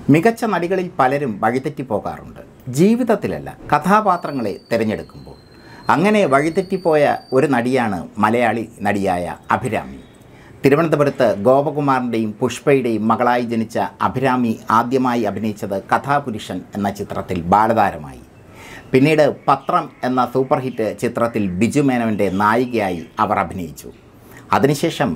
മികച്ച നടികളിൽ പലരും വഴിതെറ്റിപ്പോകാറുണ്ട്. ജീവിതത്തിലല്ല, കഥാപാത്രങ്ങളെ തിരഞ്ഞെടുക്കുമ്പോൾ. അങ്ങനെ വഴിതെറ്റിപ്പോയ ഒരു നടിയാണ് മലയാളി നടിയായ അഭിരാമി. തിരുവനന്തപുരത്ത് ഗോപകുമാറിൻ്റെയും പുഷ്പയുടെയും മകളായി ജനിച്ച അഭിരാമി ആദ്യമായി അഭിനയിച്ചത് കഥാപുരുഷൻ എന്ന ചിത്രത്തിൽ ബാലതാരമായി. പിന്നീട് പത്രം എന്ന സൂപ്പർ ഹിറ്റ് ചിത്രത്തിൽ ബിജു മേനോൻ്റെ നായികയായി അവർ അഭിനയിച്ചു. അതിനുശേഷം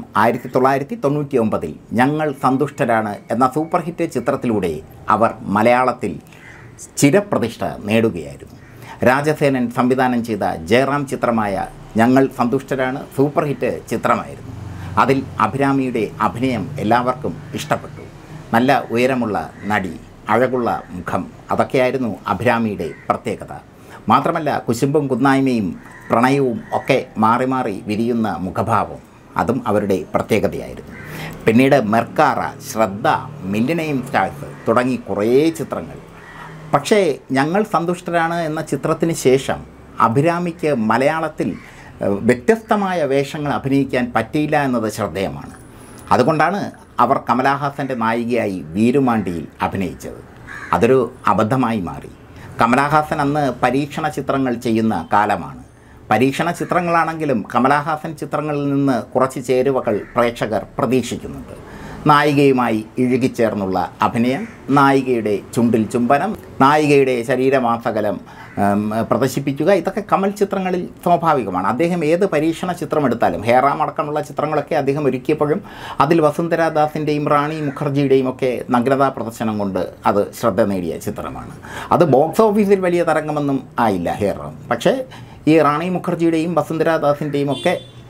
1999 ഞങ്ങൾ സന്തുഷ്ടരാണ് എന്ന സൂപ്പർ ഹിറ്റ് ചിത്രത്തിലൂടെ അവർ മലയാളത്തിൽ ചിരപ്രതിഷ്ഠ നേടുകയായിരുന്നു. രാജസേനൻ സംവിധാനം ചെയ്ത ജയറാം ചിത്രമായ ഞങ്ങൾ സന്തുഷ്ടരാണ് സൂപ്പർ ഹിറ്റ് ചിത്രമായിരുന്നു. അതിൽ അഭിരാമിയുടെ അഭിനയം എല്ലാവർക്കും ഇഷ്ടപ്പെട്ടു. നല്ല ഉയരമുള്ള നടി, അഴകുള്ള മുഖം, അതൊക്കെയായിരുന്നു അഭിരാമിയുടെ പ്രത്യേകത. മാത്രമല്ല കുശുമ്പും കുന്നായ്മയും പ്രണയവും ഒക്കെ മാറി മാറി വിരിയുന്ന മുഖഭാവം, അതും അവരുടെ പ്രത്യേകതയായിരുന്നു. പിന്നീട് മെർക്കാറ, ശ്രദ്ധ, മില്ലിനെയും സ്റ്റാർസ് തുടങ്ങി കുറേ ചിത്രങ്ങൾ. പക്ഷേ ഞങ്ങൾ സന്തുഷ്ടരാണ് എന്ന ചിത്രത്തിന് ശേഷം അഭിരാമിക്ക് മലയാളത്തിൽ വ്യത്യസ്തമായ വേഷങ്ങൾ അഭിനയിക്കാൻ പറ്റിയില്ല എന്നത് ശ്രദ്ധേയമാണ്. അതുകൊണ്ടാണ് അവർ കമൽഹാസൻ്റെ നായികയായി വീരുമാണ്ടിയിൽ അഭിനയിച്ചത്. അതൊരു അബദ്ധമായി മാറി. കമൽഹാസൻ അന്ന് പരീക്ഷണ ചിത്രങ്ങൾ ചെയ്യുന്ന കാലമാണ്. പരീക്ഷണ ചിത്രങ്ങളാണെങ്കിലും കമൽഹാസൻ ചിത്രങ്ങളിൽ നിന്ന് കുറച്ച് ചേരുവകൾ പ്രേക്ഷകർ പ്രതീക്ഷിക്കുന്നുണ്ട്. നായികയുമായി ഇഴുകിച്ചേർന്നുള്ള അഭിനയം, നായികയുടെ ചുണ്ടിൽ ചുംബനം, നായികയുടെ ശരീരമാസകലം പ്രദർശിപ്പിക്കുക, ഇതൊക്കെ കമൽ ചിത്രങ്ങളിൽ സ്വാഭാവികമാണ്. അദ്ദേഹം ഏത് പരീക്ഷണ ചിത്രം എടുത്താലും, ഹേറാം അടക്കമുള്ള ചിത്രങ്ങളൊക്കെ അദ്ദേഹം ഒരുക്കിയപ്പോഴും അതിൽ വസുന്ധരാദാസിൻ്റെയും റാണി മുഖർജിയുടെയും ഒക്കെ നഗ്നതാ പ്രദർശനം കൊണ്ട് അത് ശ്രദ്ധ നേടിയ ചിത്രമാണ്. അത് ബോക്സ് ഓഫീസിൽ വലിയ തരംഗമൊന്നും ആയില്ല ഹേറാം. പക്ഷേ ഈ റാണി മുഖർജിയുടെയും വസുന്ധരാദാസിൻ്റെയും ഒക്കെ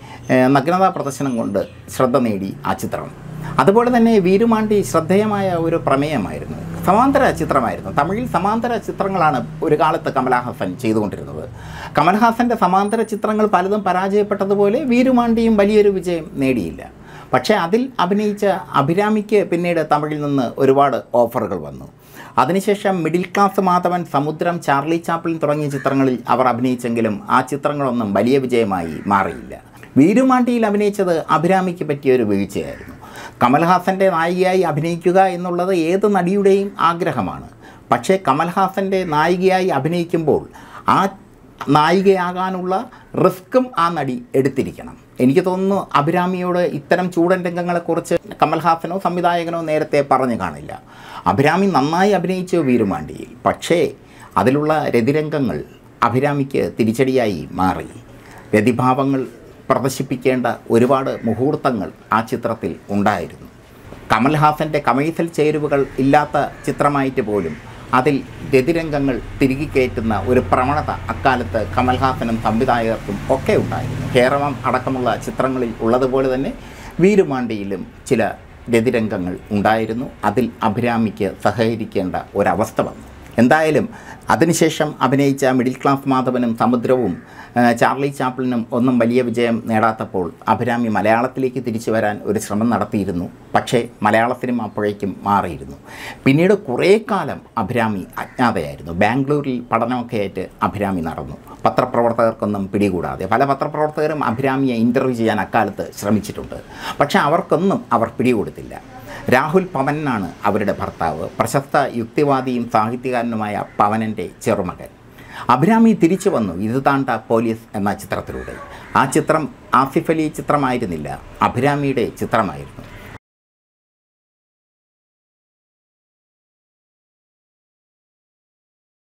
നഗ്നതാ പ്രദർശനം കൊണ്ട് ശ്രദ്ധ നേടി ആ ചിത്രം. അതുപോലെ തന്നെ വീരുമാണ്ടി ശ്രദ്ധേയമായ ഒരു പ്രമേയമായിരുന്നു. സമാന്തര ചിത്രമായിരുന്നു. തമിഴിൽ സമാന്തര ചിത്രങ്ങളാണ് ഒരു കാലത്ത് കമൽഹാസൻ ചെയ്തുകൊണ്ടിരുന്നത്. കമൽഹാസൻ്റെ സമാന്തര ചിത്രങ്ങൾ പലതും പരാജയപ്പെട്ടതുപോലെ വീരുമാണ്ടിയും വലിയൊരു വിജയം നേടിയില്ല. പക്ഷേ അതിൽ അഭിനയിച്ച അഭിരാമിക്ക് പിന്നീട് തമിഴിൽ നിന്ന് ഒരുപാട് ഓഫറുകൾ വന്നു. അതിനുശേഷം മിഡിൽ ക്ലാസ് മാധവൻ, സമുദ്രം, ചാർലി ചാപ്ലിൻ തുടങ്ങിയ ചിത്രങ്ങളിൽ അവർ അഭിനയിച്ചെങ്കിലും ആ ചിത്രങ്ങളൊന്നും വലിയ വിജയമായി മാറിയില്ല. വീരുമാണ്ടിയിൽ അഭിനയിച്ചത് അഭിരാമിക്ക് പറ്റിയൊരു വീഴ്ചയായിരുന്നു. കമൽഹാസൻ്റെ നായികയായി അഭിനയിക്കുക എന്നുള്ളത് ഏത് നടിയുടെയും ആഗ്രഹമാണ്. പക്ഷേ കമൽഹാസൻ്റെ നായികയായി അഭിനയിക്കുമ്പോൾ ആ നായികയാകാനുള്ള റിസ്ക്കും ആ നടി എടുത്തിരിക്കണം. എനിക്ക് തോന്നുന്നു അഭിരാമിയോട് ഇത്തരം ചൂടൻ രംഗങ്ങളെക്കുറിച്ച് കമൽഹാസനോ സംവിധായകനോ നേരത്തെ പറഞ്ഞു കാണില്ല. അഭിരാമി നന്നായി അഭിനയിച്ചു വീരുമാണ്ടിയിൽ. പക്ഷേ അതിലുള്ള രതിരംഗങ്ങൾ അഭിരാമിക്ക് തിരിച്ചടിയായി മാറി. രതിഭാവങ്ങൾ പ്രദർശിപ്പിക്കേണ്ട ഒരുപാട് മുഹൂർത്തങ്ങൾ ആ ചിത്രത്തിൽ ഉണ്ടായിരുന്നു. കമൽഹാസൻ്റെ കമേഴ്സ്യൽ ചേരുവകൾ ഇല്ലാത്ത ചിത്രമായിട്ട് പോലും അതിൽ രതിരംഗങ്ങൾ തിരികെ കയറ്റുന്ന ഒരു പ്രവണത അക്കാലത്ത് കമൽഹാസനും സംവിധായകർക്കും ഒക്കെ ഉണ്ടായിരുന്നു. ഹേറമം അടക്കമുള്ള ചിത്രങ്ങളിൽ ഉള്ളതുപോലെ തന്നെ വീരുമാണ്ടിയിലും ചില രതിരംഗങ്ങൾ ഉണ്ടായിരുന്നു. അതിൽ അഭിരാമിക്ക് സഹകരിക്കേണ്ട ഒരവസ്ഥ വന്നു. എന്തായാലും അതിനുശേഷം അഭിനയിച്ച മിഡിൽ ക്ലാസ് മാധവനും സമുദ്രവും ചാർലി ചാപ്ലിനും ഒന്നും വലിയ വിജയം നേടാത്തപ്പോൾ അഭിരാമി മലയാളത്തിലേക്ക് തിരിച്ചു വരാൻ ഒരു ശ്രമം നടത്തിയിരുന്നു. പക്ഷേ മലയാള സിനിമ അപ്പോഴേക്കും മാറിയിരുന്നു. പിന്നീട് കുറേ കാലം അഭിരാമി അജ്ഞാതയായിരുന്നു. ബാംഗ്ലൂരിൽ പഠനമൊക്കെ ആയിട്ട് അഭിരാമി നടന്നു. പത്രപ്രവർത്തകർക്കൊന്നും പിടികൂടാതെ. പല പത്രപ്രവർത്തകരും അഭിരാമിയെ ഇൻ്റർവ്യൂ ചെയ്യാൻ അക്കാലത്ത് ശ്രമിച്ചിട്ടുണ്ട്. പക്ഷേ അവർക്കൊന്നും അവർ പിടികൊടുത്തില്ല. രാഹുൽ പവനാണ് അവരുടെ ഭർത്താവ്. പ്രശസ്ത യുക്തിവാദിയും സാഹിത്യകാരനുമായ പവനൻ്റെ ചെറുമകൻ. അഭിരാമി തിരിച്ചു വന്നു ഇത് താണ്ട പോലീസ് എന്ന ചിത്രത്തിലൂടെ. ആ ചിത്രം ആസിഫ് അലി ചിത്രമായിരുന്നില്ല, അഭിരാമിയുടെ ചിത്രമായിരുന്നു.